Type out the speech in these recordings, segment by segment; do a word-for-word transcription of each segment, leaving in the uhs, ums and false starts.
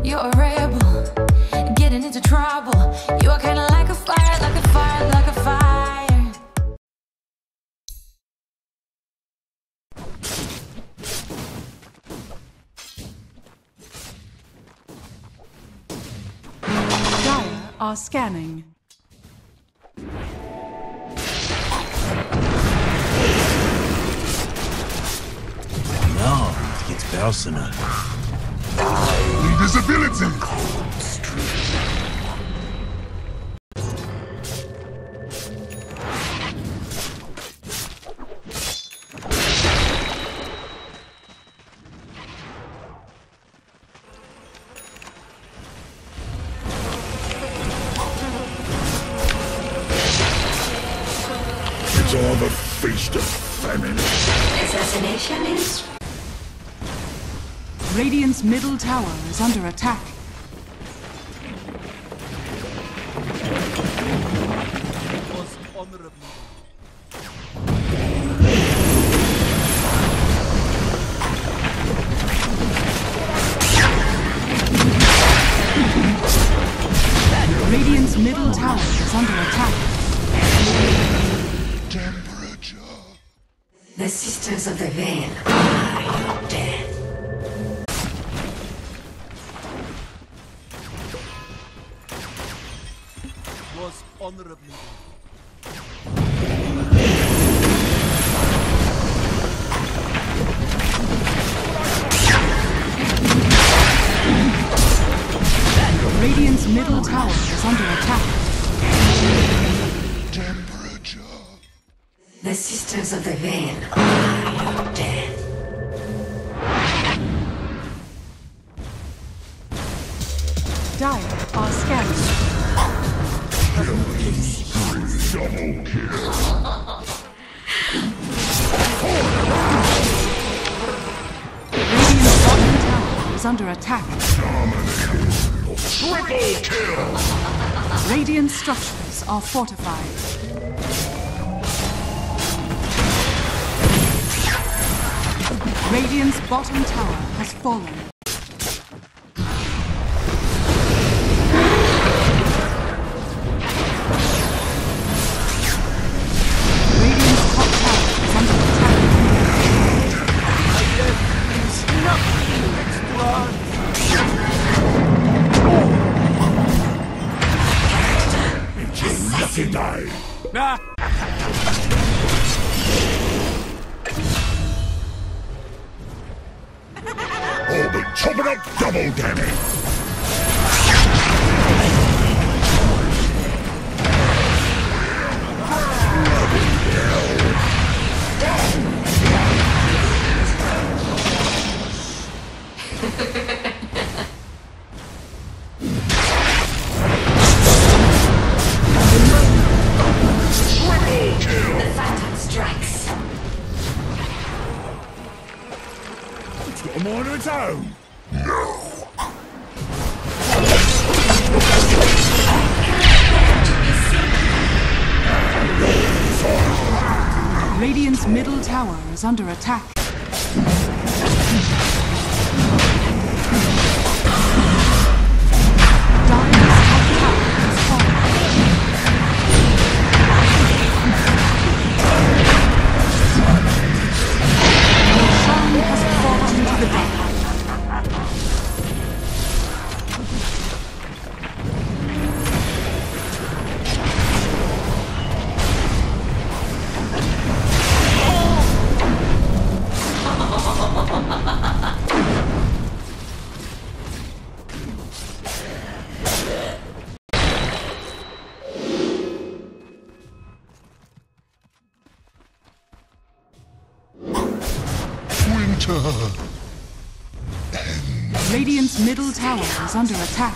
You're a rebel, getting into trouble. You are kinda like a fire, like a fire, like a fire. Dire are scanning. Now it gets personal. Invisibility! It's all the feast of famine. Assassination is... Radiant's middle tower is under attack. Radiant's middle tower is under attack. Temperature. The Sisters of the Veil are your death. Was honorably. Radiant's middle tower is under attack. Temperature. The Sisters of the Veil are your death. Dire are scanning. Double kill. Radiant's bottom tower is under attack. Triple kill. Radiant structures are fortified. Radiant's bottom tower has fallen. Radiant's top tower is under attack. Lucky die. Nah. All but chopping up double damage. The Phantom strikes. It's got a mind of its own. Radiant's middle tower is under attack. Dire's top tower has fallen. Roshan has fallen to the deck. Winter. Radiant's middle tower is under attack.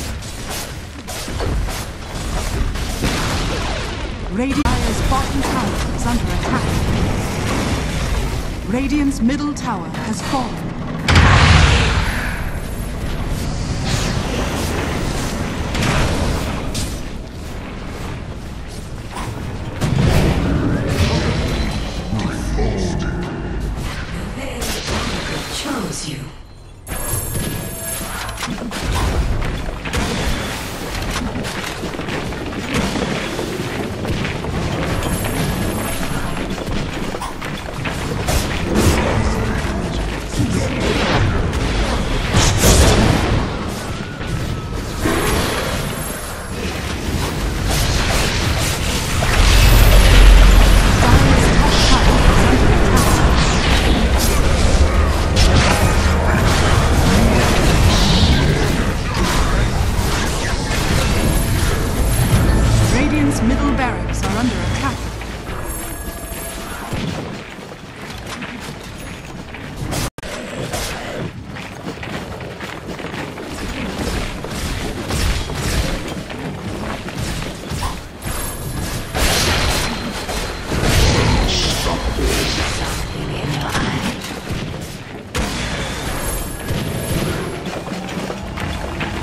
Radiant's bottom tower is under attack. Radiant's middle tower has fallen. The Veil chose you.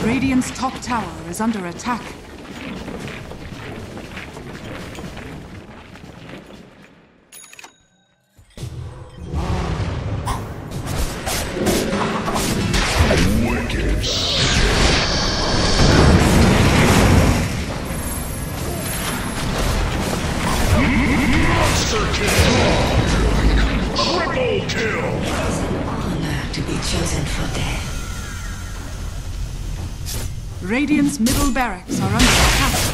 Radiant's top tower is under attack. Wicked. Monster kill! Triple kill! It's an honor to be chosen for death. Radiant's middle barracks are under attack.